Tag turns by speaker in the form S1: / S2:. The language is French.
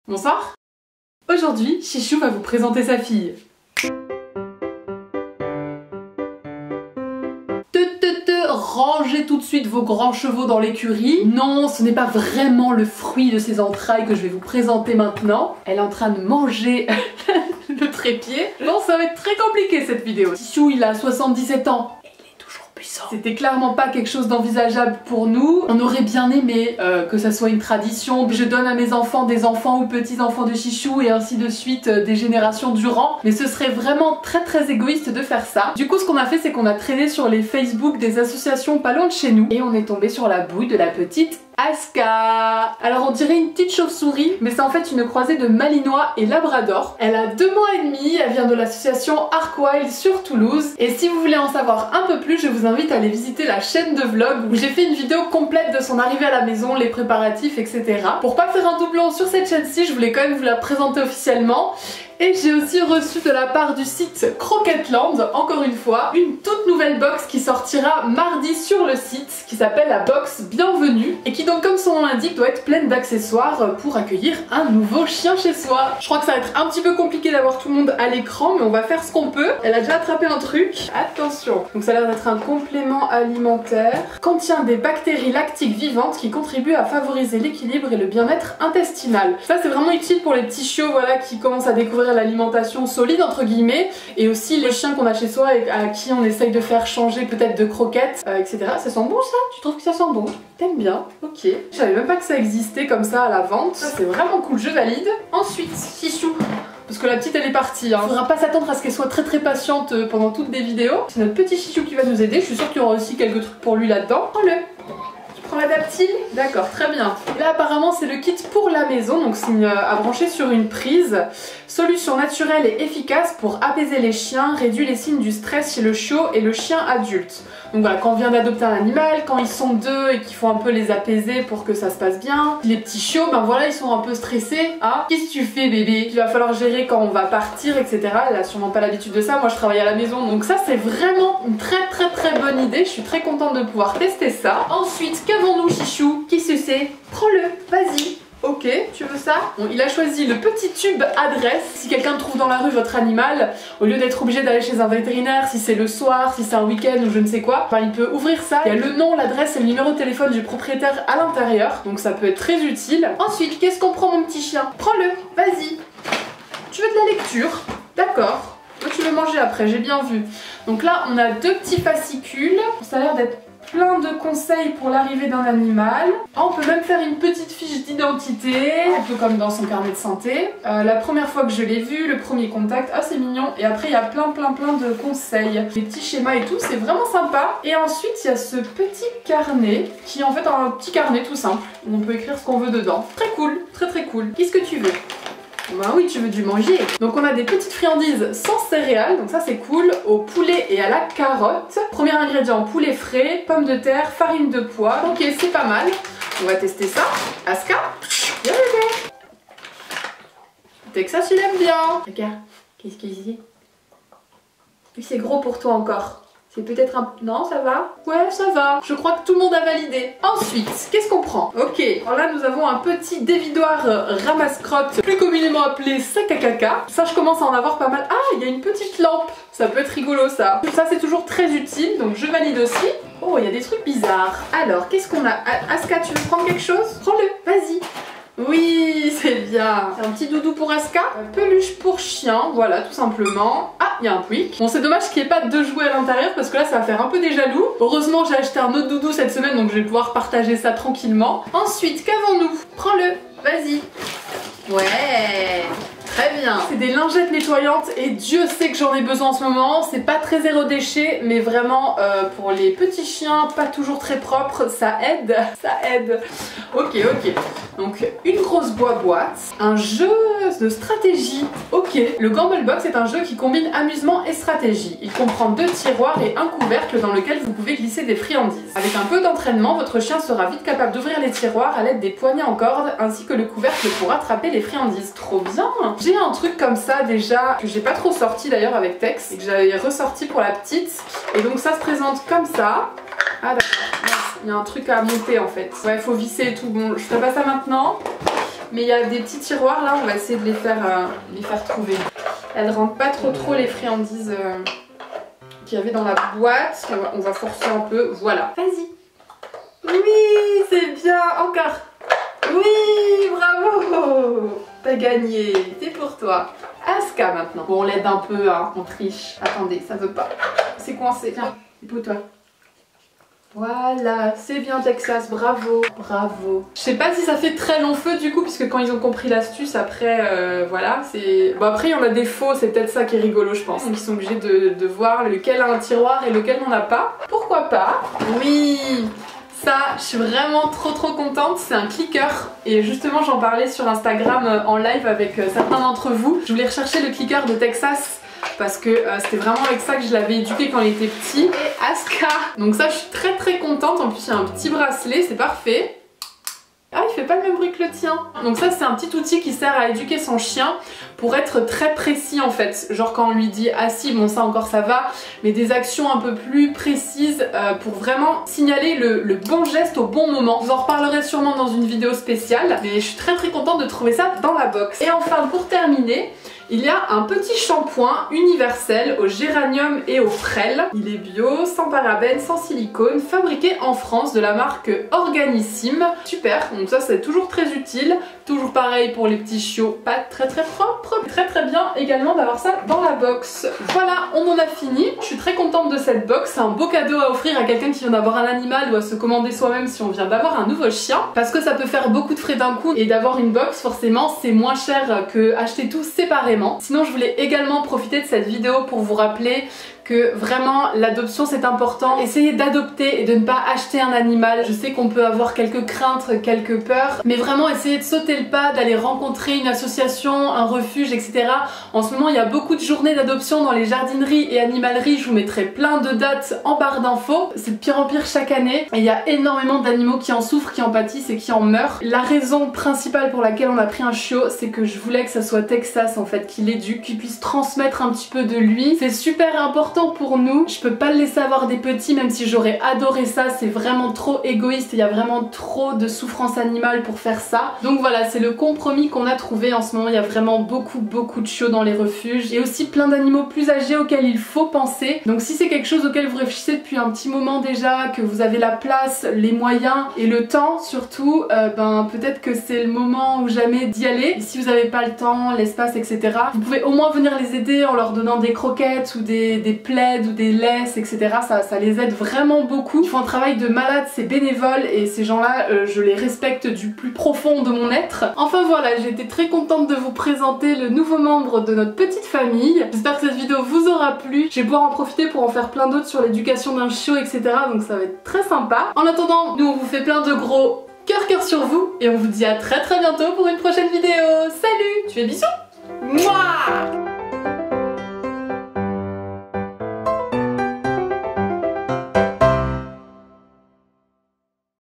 S1: Bonsoir. Aujourd'hui, Chichou va vous présenter sa fille. Rangez tout de suite vos grands chevaux dans l'écurie. Non, ce n'est pas vraiment le fruit de ses entrailles que je vais vous présenter maintenant. Elle est en train de manger le trépied. Non, ça va être très compliqué cette vidéo. Chichou, il a 77 ans. C'était clairement pas quelque chose d'envisageable pour nous. On aurait bien aimé que ça soit une tradition. Je donne à mes enfants des enfants ou petits-enfants de Chichou et ainsi de suite des générations durant. Mais ce serait vraiment très égoïste de faire ça. Du coup, ce qu'on a fait, c'est qu'on a traîné sur les Facebook des associations pas loin de chez nous. Et on est tombé sur la bouille de la petite Aska. Alors on dirait une petite chauve-souris, mais c'est en fait une croisée de Malinois et Labrador. Elle a 2 mois et demi, elle vient de l'association Arkwild sur Toulouse. Et si vous voulez en savoir un peu plus, je vous invite à aller visiter la chaîne de vlog où j'ai fait une vidéo complète de son arrivée à la maison, les préparatifs, etc. Pour pas faire un doublon sur cette chaîne-ci, je voulais quand même vous la présenter officiellement. Et j'ai aussi reçu de la part du site Croquetland, encore une fois, une toute nouvelle box qui sortira mardi sur le site, qui s'appelle la box Bienvenue, et qui donc, comme son nom l'indique, doit être pleine d'accessoires pour accueillir un nouveau chien chez soi. Je crois que ça va être un petit peu compliqué d'avoir tout le monde à l'écran, mais on va faire ce qu'on peut. Elle a déjà attrapé un truc. Attention. Donc ça a l'air d'être un complément alimentaire. Contient des bactéries lactiques vivantes qui contribuent à favoriser l'équilibre et le bien-être intestinal. Ça c'est vraiment utile pour les petits chiots, voilà, qui commencent à découvrir l'alimentation solide entre guillemets, et aussi les chiens qu'on a chez soi et à qui on essaye de faire changer peut-être de croquettes, etc. Ça sent bon ça? Tu trouves que ça sent bon? T'aimes bien? Ok. Je savais même pas que ça existait comme ça à la vente. Ça c'est vraiment cool, je valide. Ensuite, Chichou. Parce que la petite elle est partie, hein. Faudra pas s'attendre à ce qu'elle soit très patiente pendant toutes des vidéos. C'est notre petit Chichou qui va nous aider. Je suis sûre qu'il y aura aussi quelques trucs pour lui là-dedans. Prends-le. Prends l'adaptile. D'accord, très bien. Et là apparemment c'est le kit pour la maison, donc c'est à brancher sur une prise. Solution naturelle et efficace pour apaiser les chiens, réduit les signes du stress chez le chiot et le chien adulte. Donc voilà, quand on vient d'adopter un animal, quand ils sont deux et qu'il faut un peu les apaiser pour que ça se passe bien. Les petits chiots, ben voilà, ils sont un peu stressés. Ah, qu'est-ce que tu fais bébé? Il va falloir gérer quand on va partir, etc. Elle a sûrement pas l'habitude de ça, moi je travaille à la maison. Donc ça c'est vraiment une très bonne idée. Je suis très contente de pouvoir tester ça. Ensuite, qu'avons-nous Chichou? Qui se sait? Prends-le, vas-y. Ok, tu veux ça? Bon, il a choisi le petit tube adresse. Si quelqu'un trouve dans la rue votre animal, au lieu d'être obligé d'aller chez un vétérinaire, si c'est le soir, si c'est un week-end ou je ne sais quoi, enfin, il peut ouvrir ça. Il y a le nom, l'adresse et le numéro de téléphone du propriétaire à l'intérieur, donc ça peut être très utile. Ensuite, qu'est-ce qu'on prend mon petit chien? Prends-le, vas-y. Tu veux de la lecture? D'accord. Toi tu veux manger après, j'ai bien vu. Donc là, on a 2 petits fascicules. Ça a l'air d'être plein de conseils pour l'arrivée d'un animal. On peut même faire une petite fiche d'identité, un peu comme dans son carnet de santé. La première fois que je l'ai vu, le premier contact, ah c'est mignon. Et après il y a plein de conseils. Des petits schémas et tout, c'est vraiment sympa. Et ensuite il y a ce petit carnet, qui est en fait un petit carnet tout simple, où on peut écrire ce qu'on veut dedans. Très cool, très cool. Qu'est-ce que tu veux? Bah oui, tu veux du manger. Donc on a des petites friandises sans céréales, donc ça c'est cool, au poulet et à la carotte. Premier ingrédient, poulet frais, pommes de terre, farine de pois. Ok, c'est pas mal. On va tester ça. Aska, viens bébé. Texas il aime bien. Regarde, qu'est-ce qu'il dit? C'est gros pour toi encore. C'est peut-être un... Non, ça va? Ouais, ça va. Je crois que tout le monde a validé. Ensuite, qu'est-ce qu'on prend? Ok, alors là nous avons un petit dévidoir ramasse-crotte, plus communément appelé sac à caca. Ça, je commence à en avoir pas mal. Ah, il y a une petite lampe. Ça peut être rigolo ça. Ça, c'est toujours très utile, donc je valide aussi. Oh, il y a des trucs bizarres. Alors, qu'est-ce qu'on a? Aska, tu veux prendre quelque chose? Prends-le, vas-y. Oui, c'est bien. C'est un petit doudou pour Aska. Peluche pour chien, voilà, tout simplement. Ah, il y a un Pouic. Bon, c'est dommage qu'il n'y ait pas de jouets à l'intérieur parce que là, ça va faire un peu des jaloux. Heureusement, j'ai acheté un autre doudou cette semaine, donc je vais pouvoir partager ça tranquillement. Ensuite, qu'avons-nous? Prends-le, vas-y. Ouais, très bien. C'est des lingettes nettoyantes et Dieu sait que j'en ai besoin en ce moment. C'est pas très zéro déchet, mais vraiment pour les petits chiens, pas toujours très propres, ça aide. Ça aide. Ok. Donc une grosse boîte, un jeu de stratégie. Ok. Le Gamblebox est un jeu qui combine amusement et stratégie. Il comprend 2 tiroirs et un couvercle dans lequel vous pouvez glisser des friandises. Avec un peu d'entraînement, votre chien sera vite capable d'ouvrir les tiroirs à l'aide des poignées en corde ainsi que le couvercle pour attraper les friandises. Trop bien. J'ai un truc comme ça déjà que j'ai pas trop sorti d'ailleurs avec Tex et que j'avais ressorti pour la petite. Et donc ça se présente comme ça. Ah d'accord. Il y a un truc à monter en fait. Ouais, faut visser et tout. Bon, je ferai pas ça maintenant.
S2: Mais il y a des petits tiroirs là, on va essayer de les faire trouver. Elles rentrent pas trop les friandises qu'il y avait dans la boîte. On va forcer un peu, voilà. Vas-y. Oui, c'est bien, encore. Oui, bravo. T'as gagné, c'est pour toi. Aska maintenant. Bon, on l'aide un peu, hein, on triche. Attendez, ça veut pas. C'est coincé, tiens, c'est pour toi. Voilà, c'est bien Texas, bravo, bravo. Je sais pas si ça fait très long feu du coup, puisque quand ils ont compris l'astuce, après, voilà, c'est... Bon après il y en a des faux, c'est peut-être ça qui est rigolo je pense. Donc ils sont obligés de voir lequel a un tiroir et lequel n'en a pas. Pourquoi pas? Oui. Ça, je suis vraiment trop contente, c'est un clicker et justement j'en parlais sur Instagram en live avec certains d'entre vous. Je voulais rechercher le clicker de Texas parce que c'était vraiment avec ça que je l'avais éduqué quand il était petit. Et Aska, donc ça je suis très contente, en plus il y a un petit bracelet, c'est parfait. Ah, il fait pas le même bruit que le tien. Donc ça c'est un petit outil qui sert à éduquer son chien pour être très précis en fait. Genre quand on lui dit assis, bon ça encore ça va, mais des actions un peu plus précises pour vraiment signaler le bon geste au bon moment. Je vous en reparlerai sûrement dans une vidéo spéciale, mais je suis très contente de trouver ça dans la box. Et enfin pour terminer, il y a un petit shampoing universel au géranium et aux frêles. Il est bio, sans parabènes, sans silicone, fabriqué en France de la marque Organissime. Super, donc ça c'est toujours très utile. Toujours pareil pour les petits chiots, pas très propre. Très bien également d'avoir ça dans la box. Voilà, on en a fini. Je suis très contente de cette box. C'est un beau cadeau à offrir à quelqu'un qui vient d'avoir un animal ou à se commander soi-même si on vient d'avoir un nouveau chien. Parce que ça peut faire beaucoup de frais d'un coup et d'avoir une box forcément c'est moins cher que acheter tout séparément. Sinon je voulais également profiter de cette vidéo pour vous rappeler que vraiment l'adoption c'est important. Essayez d'adopter et de ne pas acheter un animal. Je sais qu'on peut avoir quelques craintes, quelques peurs, mais vraiment essayez de sauter le pas, d'aller rencontrer une association, un refuge, etc. En ce moment il y a beaucoup de journées d'adoption dans les jardineries et animaleries. Je vous mettrai plein de dates en barre d'infos. C'est de pire en pire chaque année et il y a énormément d'animaux qui en souffrent, qui en pâtissent et qui en meurent. La raison principale pour laquelle on a pris un chiot, c'est que je voulais que ça soit Texas en fait qui l'éduque, qui puisse transmettre un petit peu de lui. C'est super important pour nous. Je peux pas le laisser avoir des petits même si j'aurais adoré ça. C'est vraiment trop égoïste et il y a vraiment trop de souffrance animale pour faire ça. Donc voilà, c'est le compromis qu'on a trouvé en ce moment. Il y a vraiment beaucoup de chiots dans les refuges et aussi plein d'animaux plus âgés auxquels il faut penser. Donc si c'est quelque chose auquel vous réfléchissez depuis un petit moment déjà, que vous avez la place, les moyens et le temps surtout, ben peut-être que c'est le moment ou jamais d'y aller. Et si vous n'avez pas le temps, l'espace, etc., vous pouvez au moins venir les aider en leur donnant des croquettes ou des plaids ou des laisses, etc. Ça les aide vraiment beaucoup. Ils font un travail de malade, c'est bénévole et ces gens-là, je les respecte du plus profond de mon être. Enfin voilà, j'ai été très contente de vous présenter le nouveau membre de notre petite famille. J'espère que cette vidéo vous aura plu. Je vais pouvoir en profiter pour en faire plein d'autres sur l'éducation d'un chiot, etc. Donc ça va être très sympa. En attendant, nous on vous fait plein de gros cœur sur vous et on vous dit à très bientôt pour une prochaine vidéo. Salut! Tu fais bisous? Mouah!